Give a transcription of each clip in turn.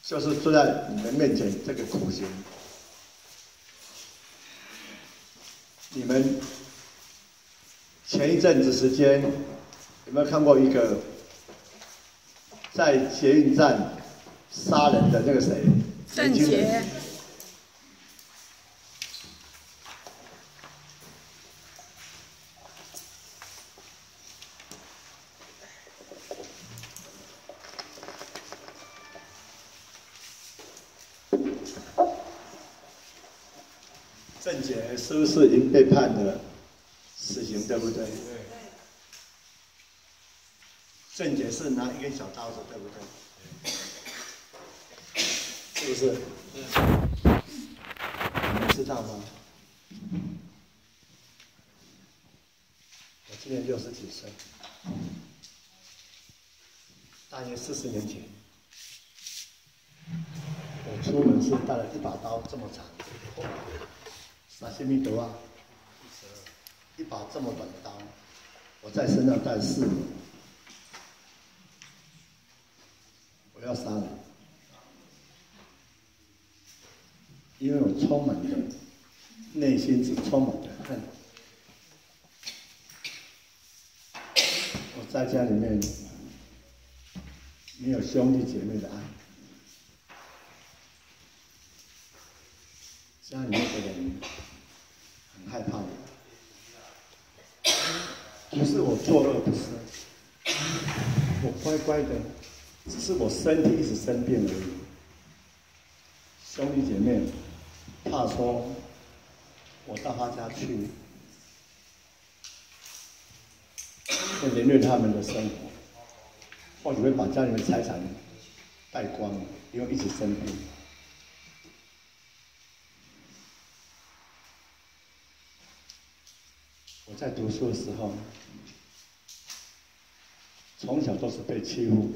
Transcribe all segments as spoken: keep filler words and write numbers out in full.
就是坐在你们面前这个苦行。你们前一阵子时间有没有看过一个在捷运站杀人的那个谁？ 郑捷。 郑捷是不是已经被判了死刑，对不对？对。郑捷是拿一根小刀子，对不对？是不是？你们知道吗？我今年六十几岁，大约四十年前，我出门是带了一把刀这么长。啥西米德啊？一把这么短的刀，我在身上带四年。我要杀人，因为我充满的内心是充满的恨。我在家里面没有兄弟姐妹的爱，家里面的人很害怕我。不是我作恶不是，我乖乖的，只是我身体一直生病而已。兄弟姐妹怕说我到他家去，会连累他们的生活，或许会把家里的财产败光，因为一直生病。我在读书的时候，从小都是被欺负。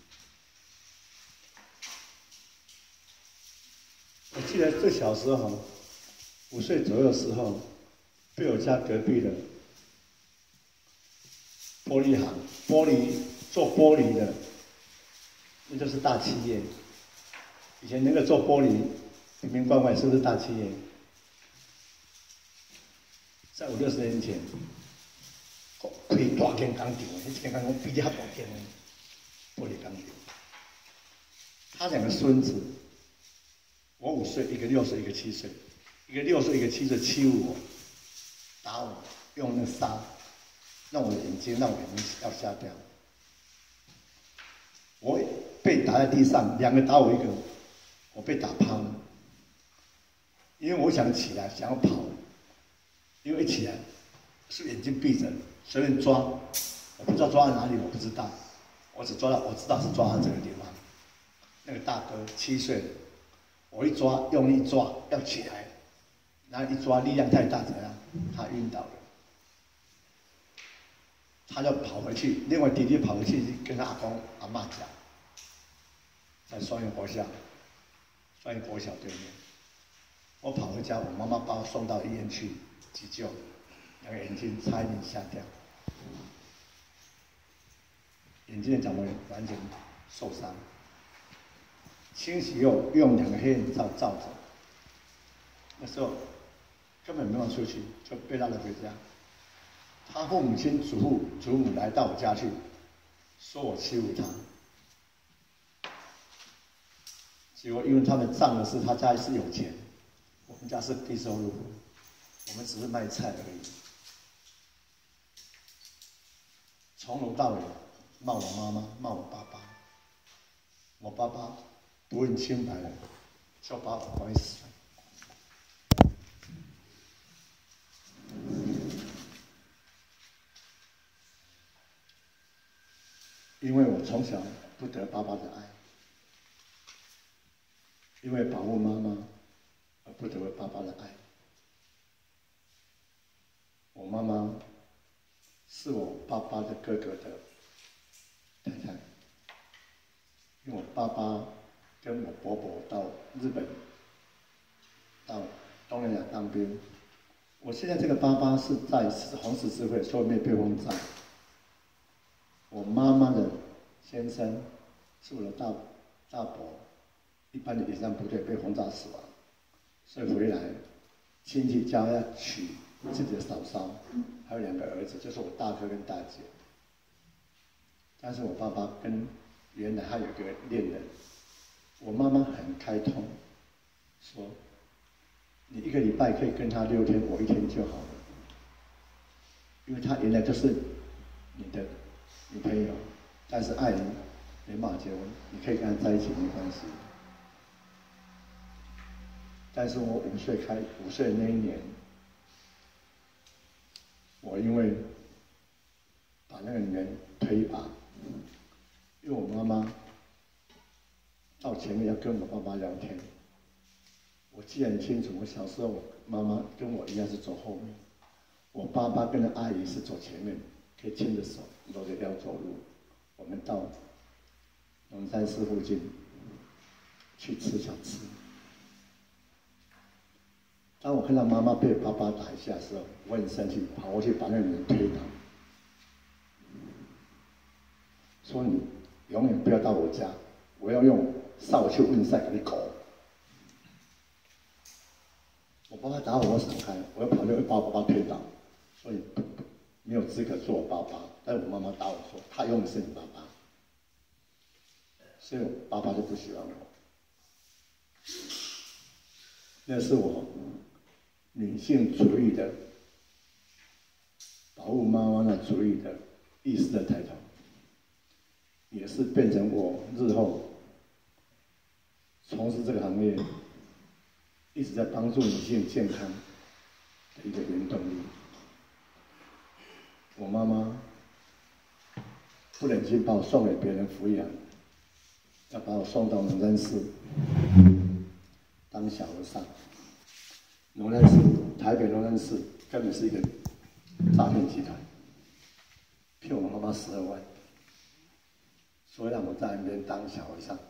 我记得最小时候，五岁左右的时候，被我家隔壁的玻璃行、玻璃做玻璃的，那就是大企业。以前那个做玻璃，瓶瓶罐罐是不是大企业？在五六十年前，开大间工厂，迄间工厂比较大间的玻璃工厂。他两个孙子，我五岁，一个六岁，一个七岁，一个六岁，一个七岁，欺负我，打我，用那沙让我的眼睛，让我眼睛要瞎掉。我被打在地上，两个打我一个，我被打趴了。因为我想起来，想要跑。因为一起来是眼睛闭着，随便抓，我不知道抓在哪里，我不知道，我只抓到，我知道是抓到这个地方。那个大哥七岁了，我一抓，用力抓，要起来，然后一抓力量太大，怎么样？他晕倒了，他就跑回去，另外弟弟跑回去跟他阿公阿嬷讲，在双园国小，双园国小对面。我跑回家，我妈妈把我送到医院去。急救，两个眼睛差一点瞎掉，眼睛的角膜完全受伤。清洗后用两个黑眼罩罩着，那时候根本没有出去，就被拉了回家。他父母亲、祖父、祖母来到我家去，说我欺负他。结果因为他们仗的是他家是有钱，我们家是低收入户。我们只是卖菜而已，从头到尾骂我妈妈，骂我爸爸。我爸爸不问清白了，就把我拐死了。因为我从小不得爸爸的爱，因为保护妈妈而不得爸爸的爱。我妈妈是我爸爸的哥哥的太太，因为我爸爸跟我伯伯到日本、到东南亚当兵。我现在这个爸爸是在红十字会受灭被轰炸。我妈妈的先生是我的大大伯， 一般的野战部队被轰炸死亡，所以回来亲戚家要娶自己的嫂嫂，还有两个儿子，就是我大哥跟大姐。但是我爸爸跟原来他有个恋人，我妈妈很开通，说你一个礼拜可以跟他六天，我一天就好了，因为他原来就是你的女朋友，但是爱人没办法结婚，你可以跟他在一起没关系。但是我五岁开五岁的那一年，我因为把那个女人推一把，因为我妈妈到前面要跟我爸爸聊天，我记得很清楚，我小时候我妈妈跟我一样是走后面，我爸爸跟着阿姨是走前面，可以牵着手搂着腰走路。我们到龙山寺附近去吃小吃。当我看到妈妈被爸爸打一下的时候，我很生气，跑过去把那个人推倒，说你永远不要到我家，我要用扫帚问赛给你狗。我爸爸打我，我闪开，我又跑去把我爸爸推倒，所以没有资格做我爸爸。但我妈妈打我说，他永远是你爸爸，所以我爸爸就不喜欢我。那是我女性主义的保护妈妈的主义的意识的抬头，也是变成我日后从事这个行业一直在帮助女性健康的一个原动力。我妈妈不忍心把我送给别人抚养，要把我送到龙山寺当小和尚。龙山寺，台北龙山寺根本是一个诈骗集团，骗我妈妈十二万，说让我在那边当小和尚，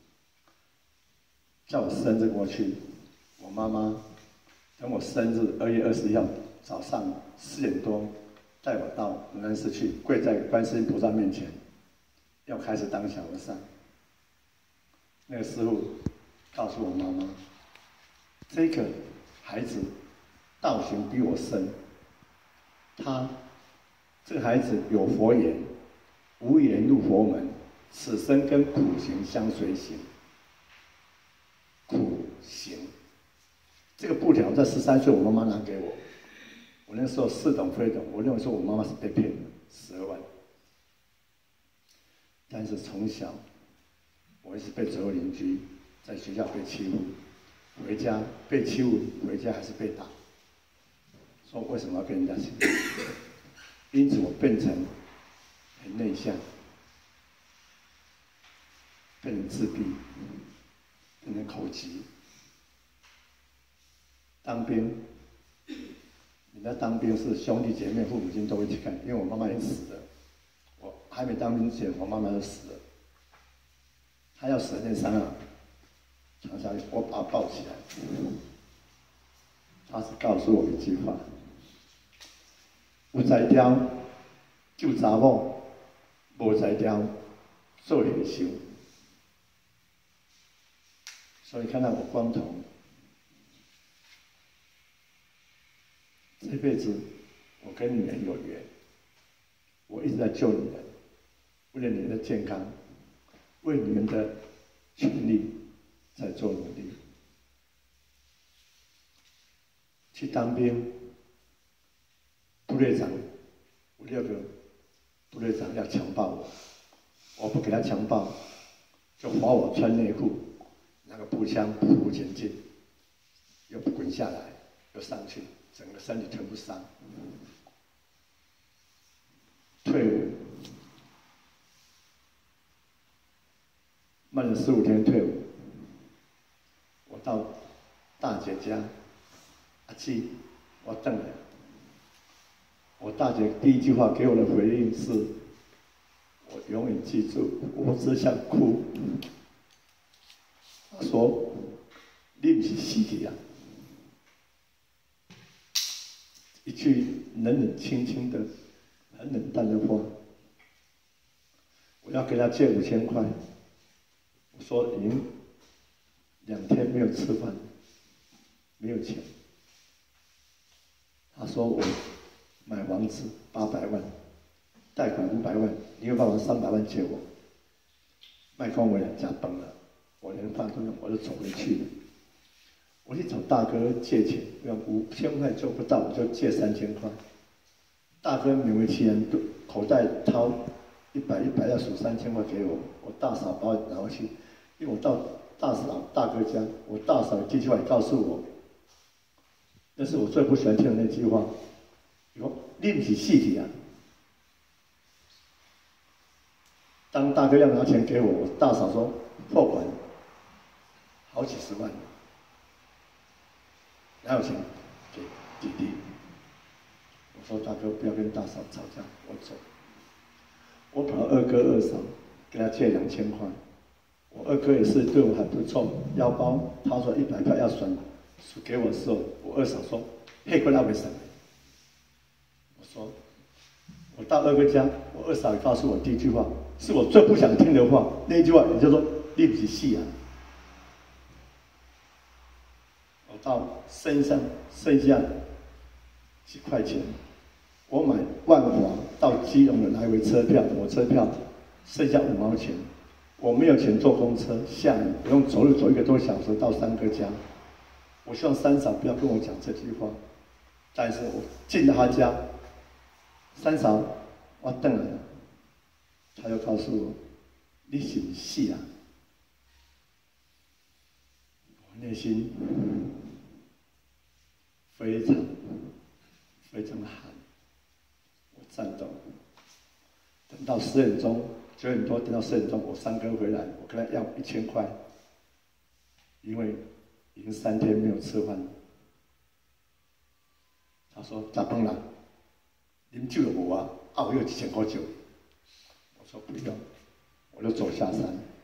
叫我生日过去。我妈妈等我生日二月二十一号早上四点多，带我到龙山寺去，跪在观世音菩萨面前，要开始当小和尚。那个师傅告诉我妈妈，这个孩子道行比我深，他这个孩子有佛言，无言入佛门，此生跟苦行相随行。苦行，这个布条在十三岁，我妈妈拿给我，我那时候似懂非懂，我认为说我妈妈是被骗了十二万，但是从小我一直被左右邻居，在学校被欺负，回家被欺负，回家还是被打。说为什么要跟人家欺负？因此我变成很内向，变成自闭，变成口疾。当兵，人家当兵是兄弟姐妹、父母亲都会去看，因为我妈妈也死了。我还没当兵之前，我妈妈就死了。她要死的那刹那，常常我把她抱起来，她是告诉我一句话：有才调救查某，无才调做野修。所以看到我光头，这辈子我跟女人有缘，我一直在救女人，为了女人的健康，为你们的权利在做努力。去当兵，部队长五六个部队长要强暴我，我不给他强暴，就罚我穿内裤，拿个步枪匍匐前进，又滚下来，又上去，整个身体全部伤。退伍，慢了十五天退伍，我到大姐家，阿七，我等来。我大姐第一句话给我的回应是：我永远记住，我只想哭。她说：“你不是死去啊！”一句冷冷清清的、很冷淡的话。我要给她借五千块，我说已经两天没有吃饭，没有钱。他说我买房子八百万，贷款五百万，你有办法三百万借我？卖光我两家崩了，我连饭都用，我就走回去了。我去找大哥借钱，用五千块做不到，我就借三千块。大哥勉为其难，口袋掏一百一百要数三千块给我，我大嫂把我拿回去，因为我到大嫂大哥家，我大嫂这句话也告诉我，那是我最不喜欢听的那句话，说你不是死去啊。当大哥要拿钱给我，我大嫂说货款好几十万，哪有钱给弟弟？我说大哥不要跟大嫂吵架，我走。我跑二哥二嫂跟他借两千块，我二哥也是对我还不错，腰包他说一百块要算，给我的时候，我二嫂说黑过那为什么？我说我到二哥家，我二嫂也告诉我第一句话，是我最不想听的话，那一句话也就说你不是死啊。我到身上剩下几块钱。我买万华到基隆的来回车票，火车票剩下五毛钱，我没有钱坐公车，下雨，我用走路走一个多小时到三哥家。我希望三嫂不要跟我讲这句话，但是我进了他家，三嫂，我等了，他又告诉我，你是不是死啊？我内心非常非常寒。战斗，等到十点钟、九点多，等到十点钟，我三哥回来，我跟他要一千块，因为已经三天没有吃饭了。他说：“咋办啦？啉酒就无啊，啊我有一千块酒。”我说不用，我就走下山，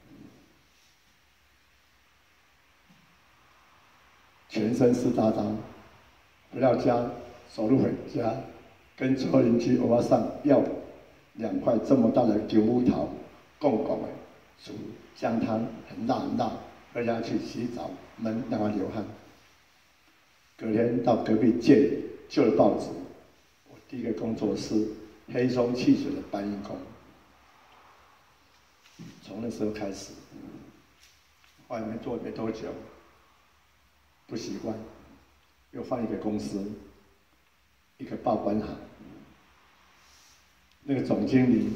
全身湿哒哒，回到家，走路回家。跟左后邻居欧巴桑要两块这么大的牛乌桃，共共的煮姜汤，很辣很辣，喝下去洗澡，门让他流汗。隔天到隔壁借旧的报纸，我第一个工作是黑松汽水的搬运工。从那时候开始，后来没做没多久，不习惯，又换一个公司。一个报关行，那个总经理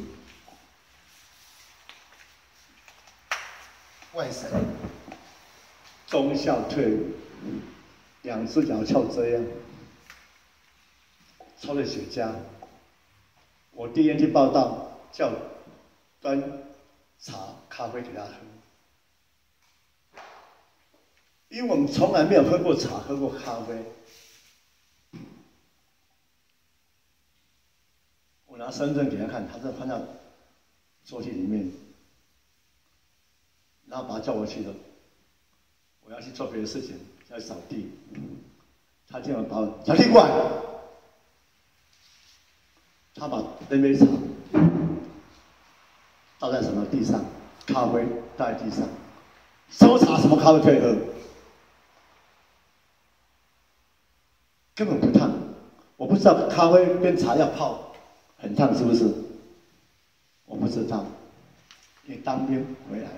外省，中校退伍，两只脚翘这样，抽着雪茄。我第一天去报道，叫端茶咖啡给他喝，因为我们从来没有喝过茶，喝过咖啡。我拿身份证给他看，他就放到抽屉里面，然后把他叫过去了。我要去做别的事情，要扫地，他竟然把我小弟过来，他把那杯茶倒在什么地上，咖啡倒在地上，什么茶什么咖啡可以喝，根本不烫。我不知道咖啡跟茶要泡。很烫是不是？我不知道，因为当兵回来，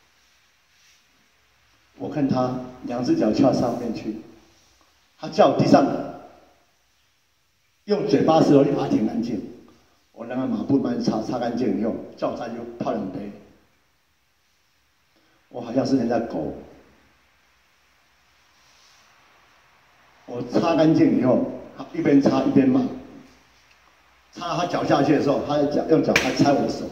我看他两只脚翘上面去，他叫地上，用嘴巴舌头把它舔干净，我让他马步慢擦擦干净以后，叫我再去泡两杯，我好像是人家狗，我擦干净以后，一边擦一边骂。插他脚下去的时候，他的脚用脚还踩我的手。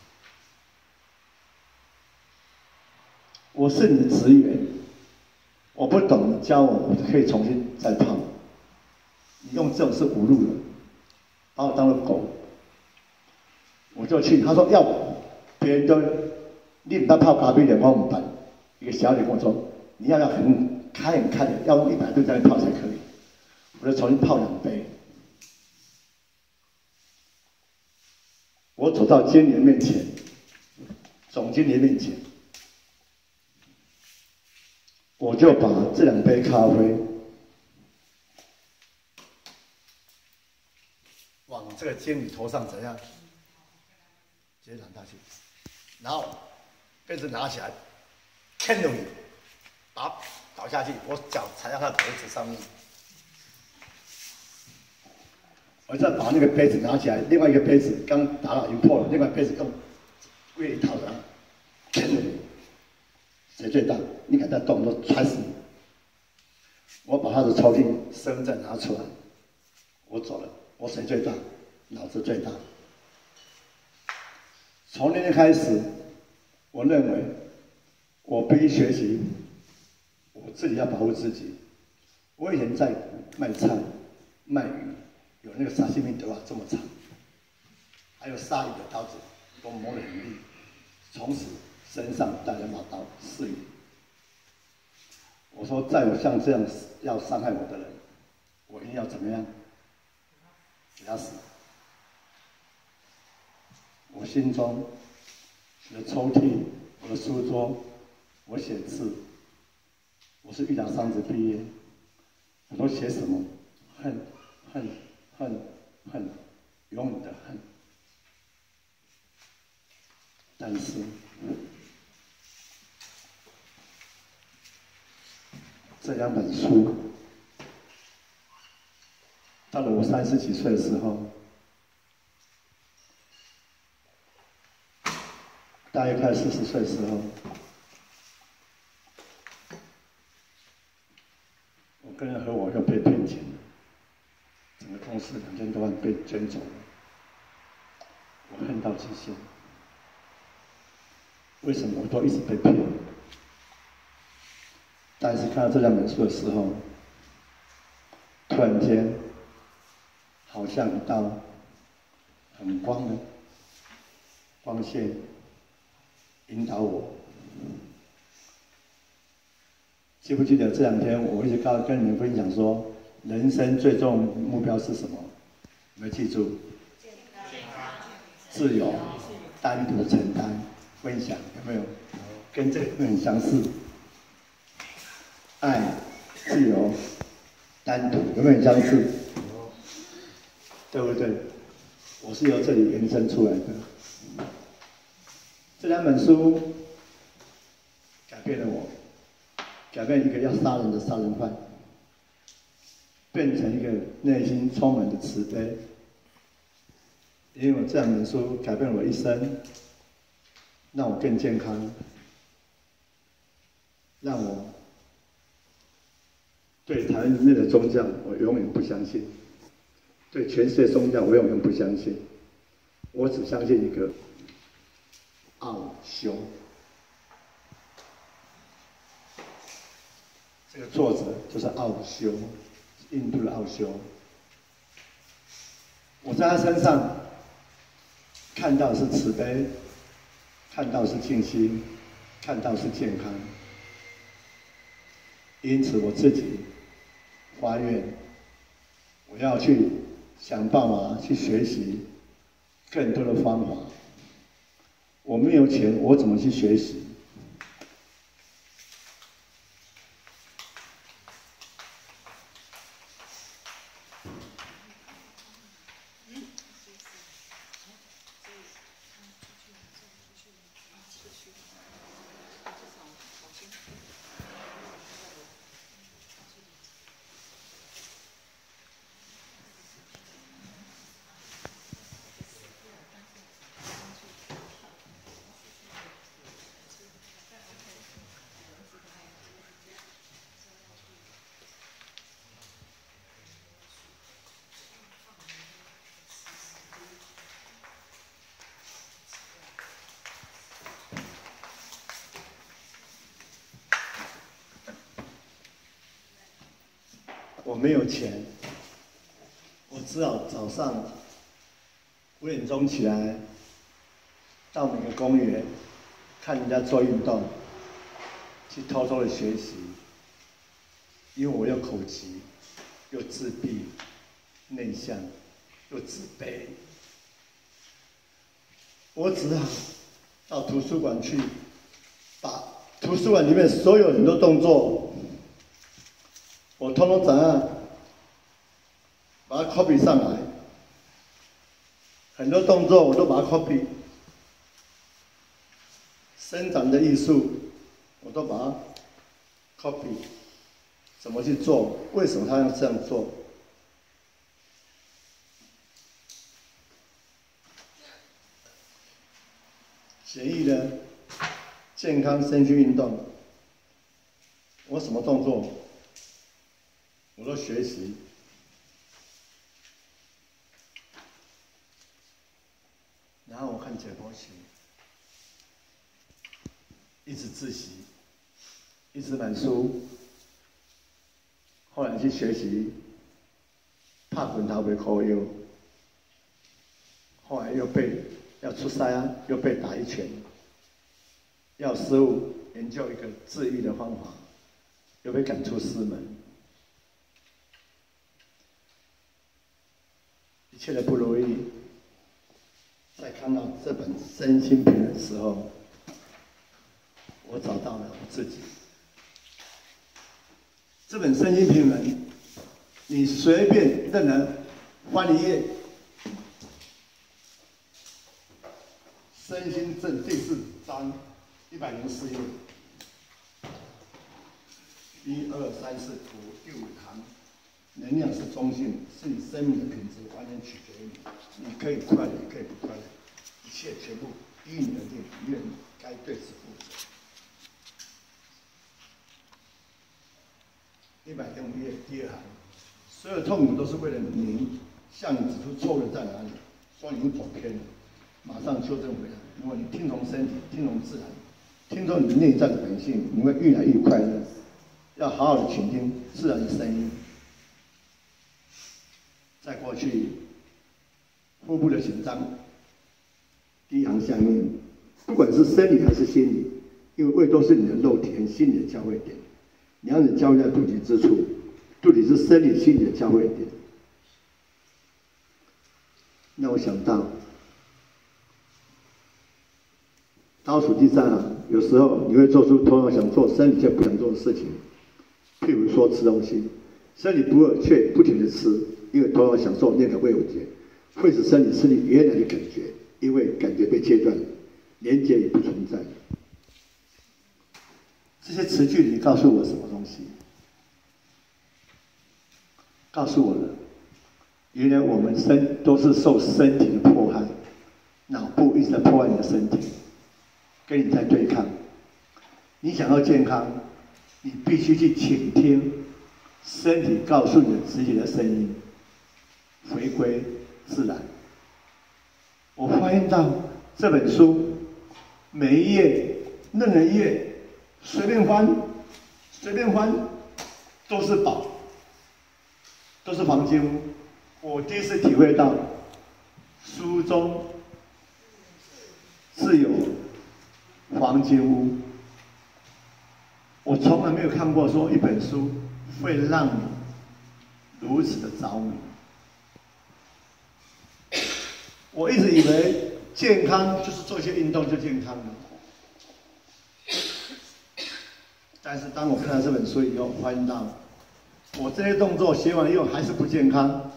我是你的职员，我不懂，你教我，我可以重新再泡。你用这种是侮辱人，把我当了狗。我就去，他说要别人都你不泡咖啡的，我唔办。一个小姐跟我说，你要要很开很开的，要用一百度在那泡才可以。我就重新泡两杯。我走到经理面前，总经理面前， 我就把这两杯咖啡往这个经理头上怎样，直接揽下去，然后杯子拿起来，牵住你，把倒下去，我脚踩在他的脖子上面。 我再把那个杯子拿起来，另外一个杯子刚打到已经破了，另外杯子更越一套的，牵着你，谁最大？你敢再动，我踹死你！我把他的抽屉身份证拿出来，我走了，我谁最大？老子最大。从那天开始，我认为我必须学习，我自己要保护自己。我以前在卖菜、卖鱼。 有那个沙西米头啊这么长，还有鲨鱼的刀子都磨得很利，从此身上带了把刀四年。我说，再有像这样要伤害我的人，我一定要怎么样？给他死！我心中，我的抽屉，我的书桌，我写字，我是玉达商职毕业，我都写什么？恨，恨。 恨恨，永远的恨。但是，这两本书，到了我三十几岁的时候，大约快四十岁的时候，我跟人合伙又被骗钱了。 整个公司两千多万被捐走了，我恨到极限。为什么我都一直被骗？但是看到这两本书的时候，突然间，好像一道很光的光线引导我。记不记得这两天我一直告跟你们分享说？ 人生最重目标是什么？有没有记住？自由，单独承担，分享，有没有？跟这个很相似。爱、自由、单独，有没有很相似？对不对？我是由这里延伸出来的。这两本书改变了我，改变一个要杀人的杀人犯。 变成一个内心充满的慈悲，因为我这两本书改变了我一生，让我更健康，让我对台湾人类的宗教我永远不相信，对全世界宗教我永远不相信，我只相信一个奥修。这个作者就是奥修。 印度的奥修，我在他身上看到的是慈悲，看到的是静心，看到的是健康。因此，我自己发愿，我要去想办法去学习更多的方法。我没有钱，我怎么去学习？ 我没有钱，我只好早上五点钟起来，到每个公园看人家做运动，去偷偷的学习。因为我又口疾，又自闭、内向，又自卑，我只好到图书馆去，把图书馆里面所有很多动作我通通怎样把它 copy 上来，很多动作我都把它 copy， 伸展的艺术我都把它 copy， 怎么去做？为什么他要这样做？简易的健康身躯运动，我什么动作我都学习。然后我看解剖学，一直自习，一直买书，后来去学习拍滚头袂靠腰，后来又被要出赛啊，又被打一拳，要师傅研究一个治愈的方法，又被赶出师门，一切的不如意。在看到这本身心平的时候，我找到了我自己。这本身心平人，你随便任人翻一页，身心症第四章一百零四页，一二三四五第五行，能量是中性，是你生命的品质完全取决于你，你可以快乐，也可以不快乐。一切全部依你而定，愿你该对此负责。一百零五页第二行，所有痛苦都是为了你向你指出错误在哪里，说你走偏了，马上纠正回来。如果你听从身体，听从自然，听从你内在的本性，你会越来越快乐。要好好的倾听自然的声音。在过去，腹部的紧张。第一行下面，不管是生理还是心理，因为胃都是你的肉体和心理的交汇点，两者交汇在肚脐之处，肚脐是生理心理的交汇点。让我想到倒数第三行，有时候你会做出同样想做生理却不想做的事情，譬如说吃东西，生理不饿却不停的吃，因为同样享受那个味觉，会使身体失去原来的感觉。因为感觉被切断，连接也不存在。这些词句你告诉我什么东西？告诉我了，原来我们身都是受身体的迫害，脑部一直在破坏你的身体，跟你在对抗。你想要健康，你必须去倾听身体告诉你的直觉的声音，回归自然。我发现到这本书每一页、任何一页，随便翻、随便翻都是宝，都是黄金屋。我第一次体会到书中是有黄金屋。我从来没有看过说一本书会让你如此的着迷。我一直以为健康就是做一些运动就健康了，但是当我看到这本书以后，发现到我这些动作学完以后还是不健康，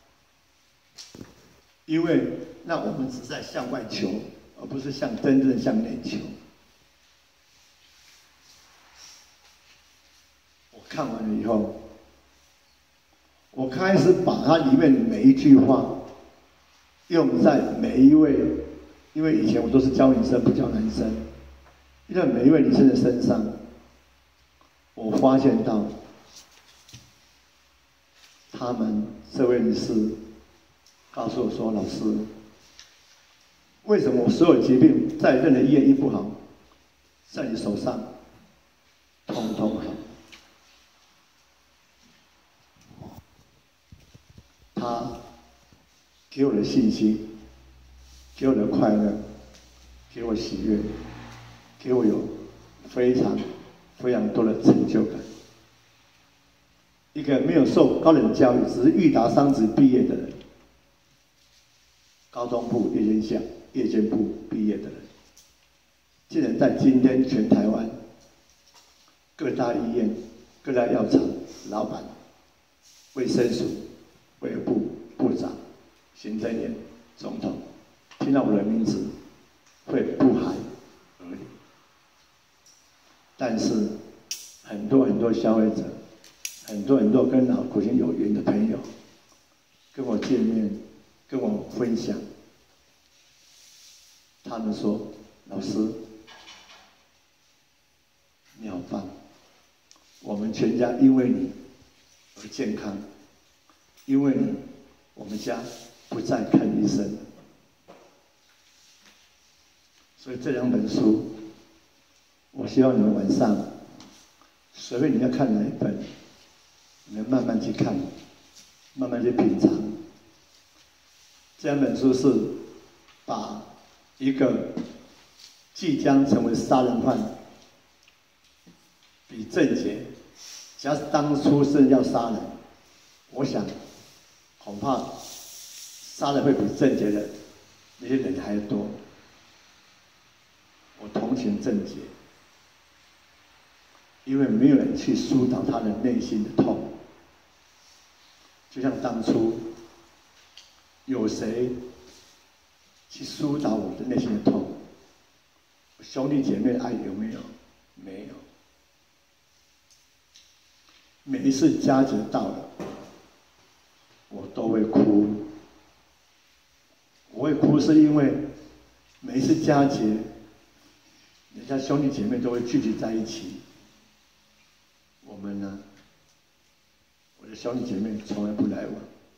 因为那我们只是在向外求，而不是向真正向内求。我看完了以后，我开始把它里面的每一句话用在每一位，因为以前我都是教女生不教男生，用在每一位女生的身上，我发现到，他们这位女士告诉我说：“老师，为什么我所有疾病在任何医院医不好，在你手上通通好？”他给我的信心，给我的快乐，给我喜悦，给我有非常非常多的成就感。一个没有受高等教育，只是育达商职毕业的人，高中部夜间校、夜间部毕业的人，竟然在今天全台湾各大医院、各大药厂老板卫生署、卫部部长、行政院、总统，听到我的名字会不寒而栗。但是很多很多消费者，很多很多跟老苦行有缘的朋友，跟我见面，跟我分享，他们说：“老师，你好棒！我们全家因为你而健康，因为你，我们家不再看医生。”所以这两本书，我希望你们晚上随便你要看哪一本，你们慢慢去看，慢慢去品尝。这两本书是把一个即将成为杀人犯，比郑捷，只要是当初是要杀人，我想恐怕杀人会比郑捷的那些人还多。我同情郑捷，因为没有人去疏导他的内心的痛，就像当初有谁去疏导我的内心的痛？兄弟姐妹的爱有没有？没有。每一次佳节到了，我都会哭。我会哭是因为每一次佳节，人家兄弟姐妹都会聚集在一起。我们呢，我的兄弟姐妹从来不来往。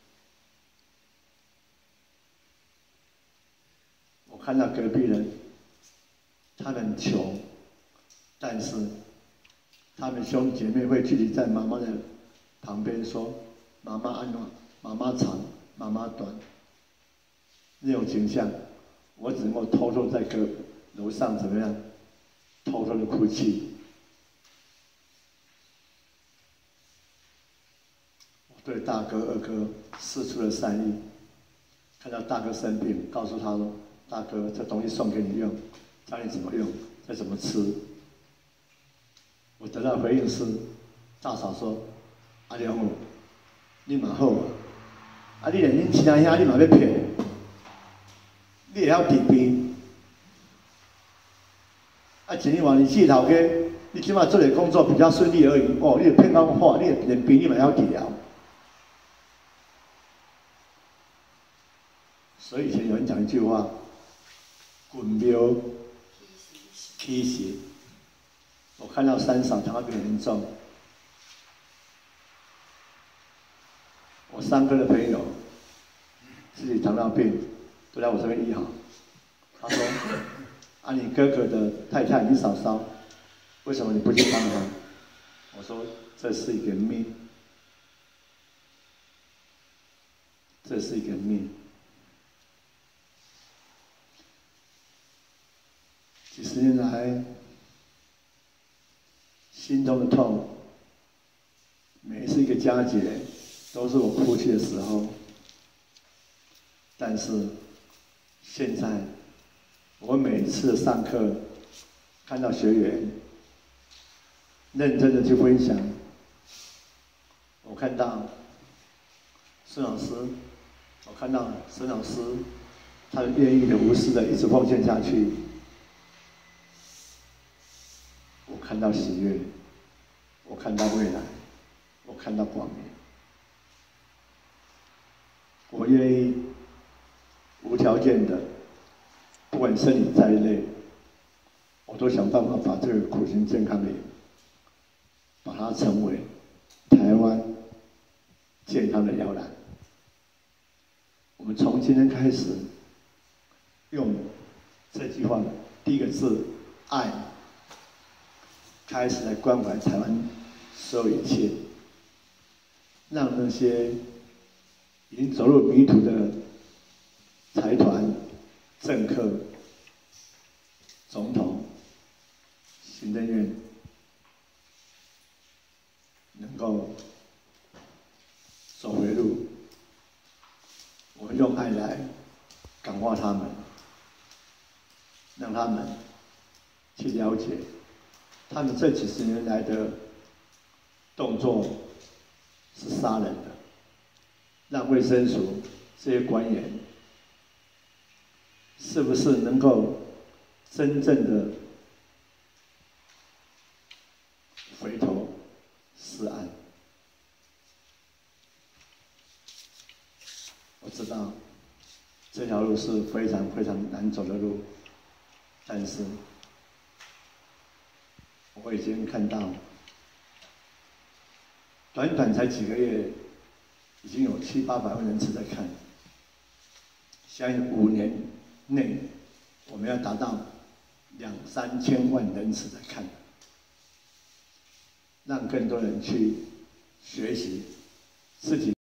我看到隔壁人，他们穷，但是他们兄弟姐妹会聚集在妈妈的旁边说：“妈妈安暖，妈妈长，妈妈短。”那种景象，我只能够偷偷在隔楼上怎么样，偷偷的哭泣。我对大哥、二哥施出了善意，看到大哥生病，告诉他说：“大哥，这东西送给你用，教你怎么用，再怎么吃。”我得到的回应是，大嫂说：“阿良哦，你蛮好啊，啊你连恁亲兄你嘛要骗，你也要治病，啊前年往你四头家，你起码做的工作比较顺利而已，哦，你骗讲话，你连病你嘛要治疗。”所以以前有人讲一句话：“滚庙起邪。”我看到三嫂糖尿病很严重，我三哥的朋友自己糖尿病都来我这边医好。他说：“啊，你哥哥的太太，你嫂嫂，为什么你不去帮他？”我说：“这是一个命，这是一个命。”几十年来，心中的痛，每一次一个佳节，都是我哭泣的时候。但是现在，我每一次上课，看到学员认真的去分享，我看到孙老师，我看到孙老师，他愿意的、无私的一直奉献下去。我看到喜悦，我看到未来，我看到光明。我愿意无条件的，不管身体再累，我都想办法把这个苦行健康的，把它成为台湾健康的摇篮。我们从今天开始，用这句话第一个字“爱”。开始来关怀台湾所有一切，让那些已经走入迷途的财团、政客、总统、行政院能够走回路。我们用爱来感化他们，让他们去了解。他们这几十年来的动作是杀人的， 让卫生署这些官员，是不是能够真正的回头是岸？我知道这条路是非常非常难走的路，但是我已经看到，短短才几个月，已经有七八百万人次在看。相信五年内，我们要达到两三千万人次在看，让更多人去学习自己。